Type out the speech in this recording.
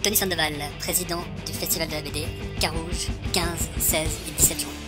Tony Sandoval, président du Festival de la BD, Carouge, 15, 16 et 17 juin.